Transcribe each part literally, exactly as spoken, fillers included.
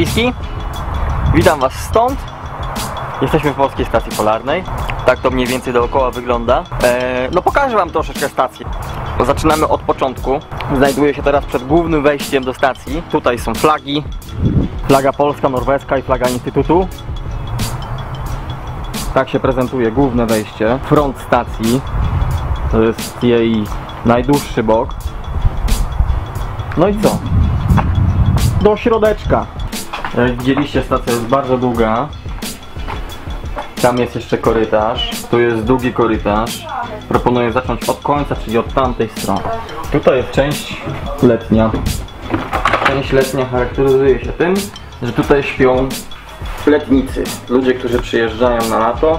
Bliski. Witam Was stąd. Jesteśmy w Polskiej Stacji Polarnej. Tak to mniej więcej dookoła wygląda. Eee, no pokażę Wam troszeczkę stacji. Zaczynamy od początku. Znajduję się teraz przed głównym wejściem do stacji. Tutaj są flagi. Flaga polska, norweska i flaga Instytutu. Tak się prezentuje główne wejście. Front stacji. To jest jej najdłuższy bok. No i co? Do środeczka. Jak widzieliście, stacja jest bardzo długa. Tam jest jeszcze korytarz. Tu jest długi korytarz. Proponuję zacząć od końca, czyli od tamtej strony. Tutaj jest część letnia. Część letnia charakteryzuje się tym, że tutaj śpią letnicy. Ludzie, którzy przyjeżdżają na lato.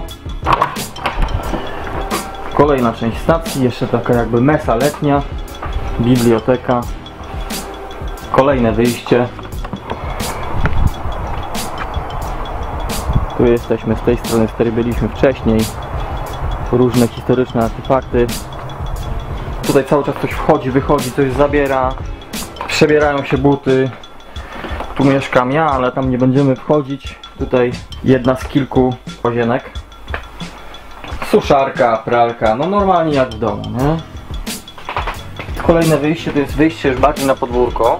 Kolejna część stacji, jeszcze taka jakby mesa letnia. Biblioteka. Kolejne wyjście. Tu jesteśmy z tej strony, z której byliśmy wcześniej. Różne historyczne artefakty. Tutaj cały czas coś wchodzi, wychodzi, coś zabiera. Przebierają się buty. Tu mieszkam ja, ale tam nie będziemy wchodzić. Tutaj jedna z kilku łazienek. Suszarka, pralka, no normalnie jak w domu, nie? Kolejne wyjście to jest wyjście już bardziej na podwórko.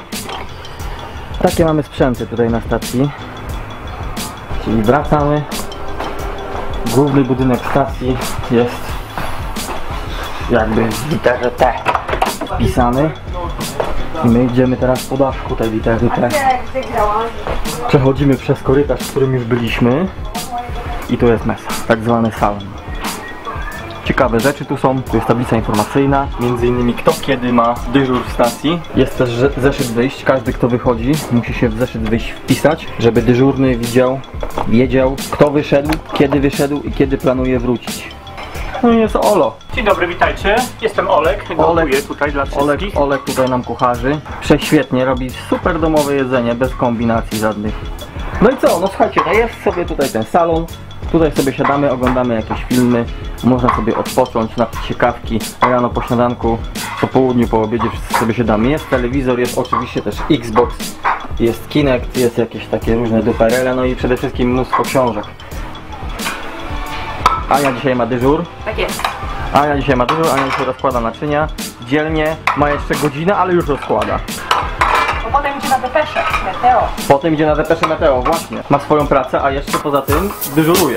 Takie mamy sprzęty tutaj na stacji. Czyli wracamy. Główny budynek stacji jest jakby w literze T wpisany. I my idziemy teraz po daszku tej litery T. Przechodzimy przez korytarz, w którym już byliśmy. I tu jest mesa, tak zwany salon. Ciekawe rzeczy tu są. Tu jest tablica informacyjna. Między innymi kto kiedy ma dyżur w stacji. Jest też zeszyt wyjść. Każdy kto wychodzi musi się w zeszyt wyjść wpisać, żeby dyżurny widział, wiedział kto wyszedł, kiedy wyszedł i kiedy planuje wrócić. No i jest Olo. Dzień dobry, witajcie. Jestem Olek. Gotuję tutaj dla wszystkich. Olek, Olek tutaj nam kucharzy. Prześwietnie, robi super domowe jedzenie, bez kombinacji żadnych. No i co? No słuchajcie, no jest sobie tutaj ten salon. Tutaj sobie siadamy, oglądamy jakieś filmy. Można sobie odpocząć, napić się kawki. Rano po śniadanku, po południu, po obiedzie wszyscy sobie siadamy. Jest telewizor, jest oczywiście też Xbox. Jest Kinect, jest jakieś takie różne duperele. No i przede wszystkim mnóstwo książek. Ania dzisiaj ma dyżur. Tak jest. Ania dzisiaj ma dyżur, Ania dzisiaj rozkłada naczynia. Dzielnie, ma jeszcze godzinę, ale już rozkłada. Bo potem idzie na depeszę, meteo. Potem idzie na depeszę meteo, właśnie. Ma swoją pracę, a jeszcze poza tym dyżuruje.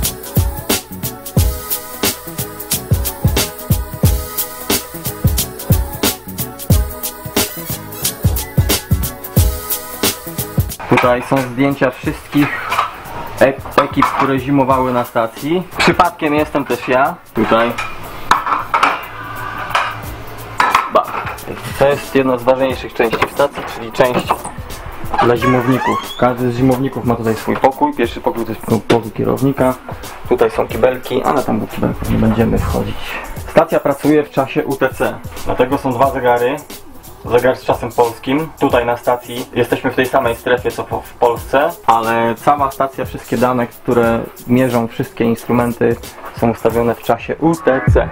Tutaj są zdjęcia wszystkich ekip, które zimowały na stacji. Przypadkiem jestem też ja. Tutaj. Ba. To jest jedna z ważniejszych części w stacji, czyli część dla zimowników. Każdy z zimowników ma tutaj swój pokój. Pierwszy pokój to jest pokój kierownika. Tutaj są kibelki, ale tam do kibelków nie będziemy wchodzić. Stacja pracuje w czasie U T C. Dlatego są dwa zegary. Zegar z czasem polskim. Tutaj na stacji jesteśmy w tej samej strefie co w Polsce, ale cała stacja, wszystkie dane, które mierzą wszystkie instrumenty, są ustawione w czasie U T C.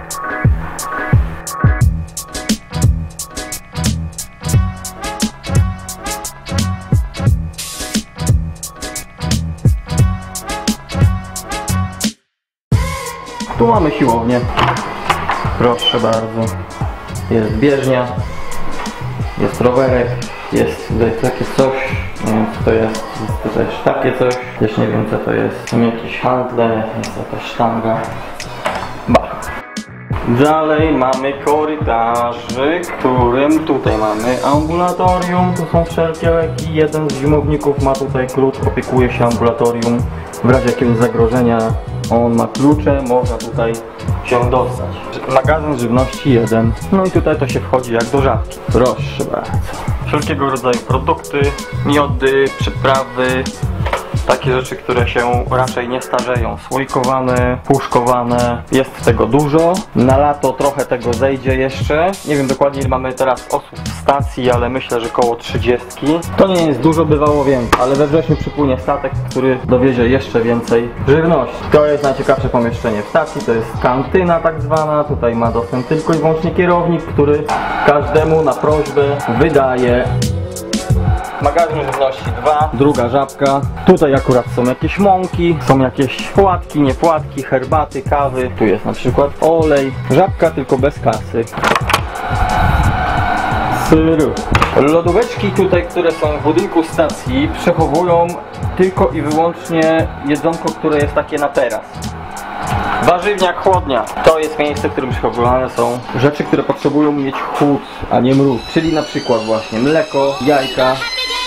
Tu mamy siłownię. Proszę bardzo. Jest bieżnia. Jest rowerek, jest tutaj takie coś, nie wiem co to jest, jest tutaj też takie coś, też nie wiem co to jest, są jakieś handle, jest jakaś sztanga. Ba. Dalej mamy korytarzyk, którym tutaj mamy ambulatorium, tu są wszelkie leki, jeden z zimowników ma tutaj klucz, opiekuje się ambulatorium, w razie jakiegoś zagrożenia on ma klucze, można tutaj się dostać. Magazyn żywności jeden. No i tutaj to się wchodzi jak do żabki. Proszę bardzo. Wszelkiego rodzaju produkty, miody, przyprawy, takie rzeczy, które się raczej nie starzeją. Słoikowane, puszkowane. Jest tego dużo. Na lato trochę tego zejdzie jeszcze. Nie wiem dokładnie ile mamy teraz osób w stacji, ale myślę, że koło trzydziestki. To nie jest dużo, bywało więcej, ale we wrześniu przypłynie statek, który dowiezie jeszcze więcej żywności. To jest najciekawsze pomieszczenie w stacji, to jest kantyna tak zwana. Tutaj ma dostęp tylko i wyłącznie kierownik, który każdemu na prośbę wydaje magazyn żywności dwa, druga żabka. Tutaj akurat są jakieś mąki, są jakieś płatki, niepłatki, herbaty, kawy. Tu jest na przykład olej. Żabka tylko bez kasy. Syru. Lodóweczki tutaj, które są w budynku stacji, przechowują tylko i wyłącznie jedzonko, które jest takie na teraz. Warzywniak, chłodnia. To jest miejsce, w którym przechowywane są rzeczy, które potrzebują mieć chłód, a nie mróz. Czyli na przykład właśnie mleko, jajka.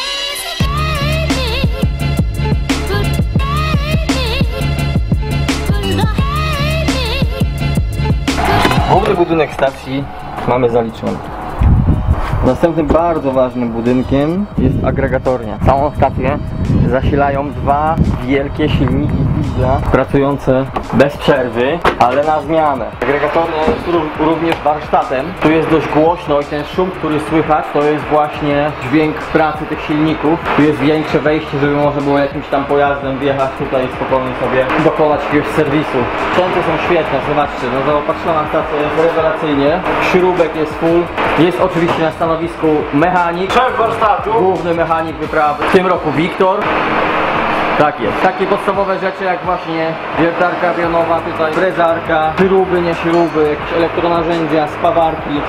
Główny budynek stacji mamy zaliczony. Następnym bardzo ważnym budynkiem jest agregatornia. Całą stację zasilają dwa wielkie silniki diesla pracujące bez przerwy, ale na zmianę. Agregatornia jest również warsztatem. Tu jest dość głośno i ten szum, który słychać, to jest właśnie dźwięk pracy tych silników. Tu jest większe wejście, żeby można było jakimś tam pojazdem wjechać tutaj i spokojnie sobie dokonać jakiegoś serwisu. Sprzęty są świetne, zobaczcie, no zaopatrzona stacja jest rewelacyjnie. Śrubek jest full. Jest oczywiście na stanowisku mechanik, Szef warsztatu. główny mechanik wyprawy, w tym roku Wiktor. Tak jest. Takie podstawowe rzeczy jak właśnie wiertarka pionowa, tutaj frezarka, śruby, nie śruby, jakieś elektronarzędzia, spawarki.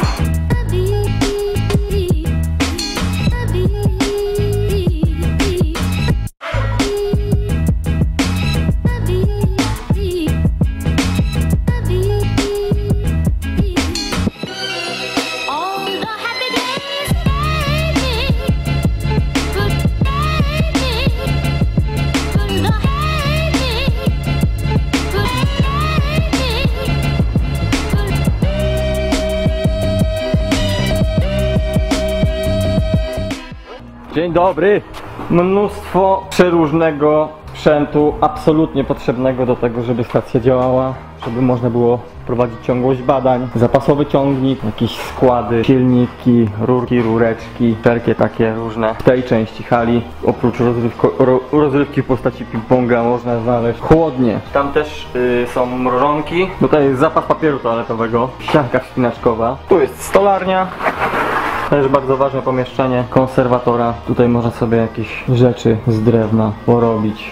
Dzień dobry! Mnóstwo przeróżnego sprzętu, absolutnie potrzebnego do tego, żeby stacja działała, żeby można było prowadzić ciągłość badań. Zapasowy ciągnik, jakieś składy, silniki, rurki, rureczki, wszelkie takie różne. W tej części hali, oprócz rozrywko, ro, rozrywki w postaci ping-ponga, można znaleźć chłodnie. Tam też y, są mrożonki. Tutaj jest zapas papieru toaletowego, ścianka wspinaczkowa. Tu jest stolarnia. Też bardzo ważne pomieszczenie konserwatora. Tutaj można sobie jakieś rzeczy z drewna porobić.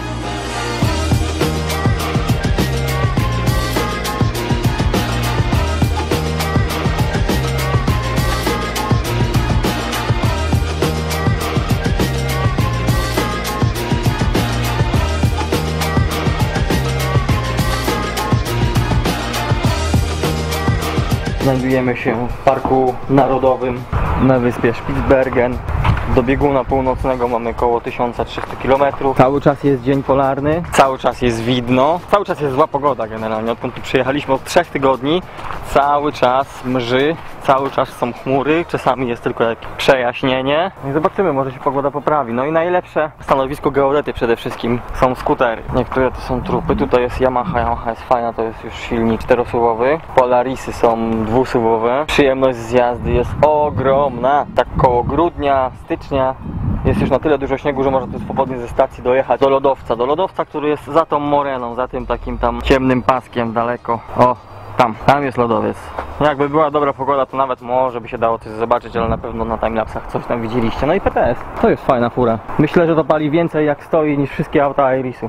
Znajdujemy się w Parku Narodowym na wyspie Spitsbergen. Do bieguna północnego mamy około tysiąc trzysta kilometrów. Cały czas jest dzień polarny, cały czas jest widno, cały czas jest zła pogoda generalnie. Odkąd tu przyjechaliśmy od trzech tygodni, cały czas mrzy, cały czas są chmury, czasami jest tylko jakieś przejaśnienie. I zobaczymy, może się pogoda poprawi. No i najlepsze stanowisko geodety przede wszystkim są skutery. Niektóre to są trupy, tutaj jest Yamaha, Yamaha jest fajna, to jest już silnik czterosuwowy. Polarisy są dwusuwowe. Przyjemność z jazdy jest ogromna. Tak koło grudnia, stycznia jest już na tyle dużo śniegu, że można tu swobodnie ze stacji dojechać do lodowca. Do lodowca, który jest za tą moreną, za tym takim tam ciemnym paskiem daleko. O, tam, tam jest lodowiec. Jakby była dobra pogoda, to nawet może by się dało coś zobaczyć, ale na pewno na timelapsach coś tam widzieliście. No i P T S, to jest fajna fura. Myślę, że to pali więcej jak stoi niż wszystkie auta Irisu.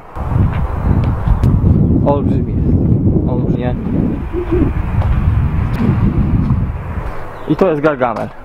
Olbrzymi jest. Olbrzymie. I to jest Gargamel.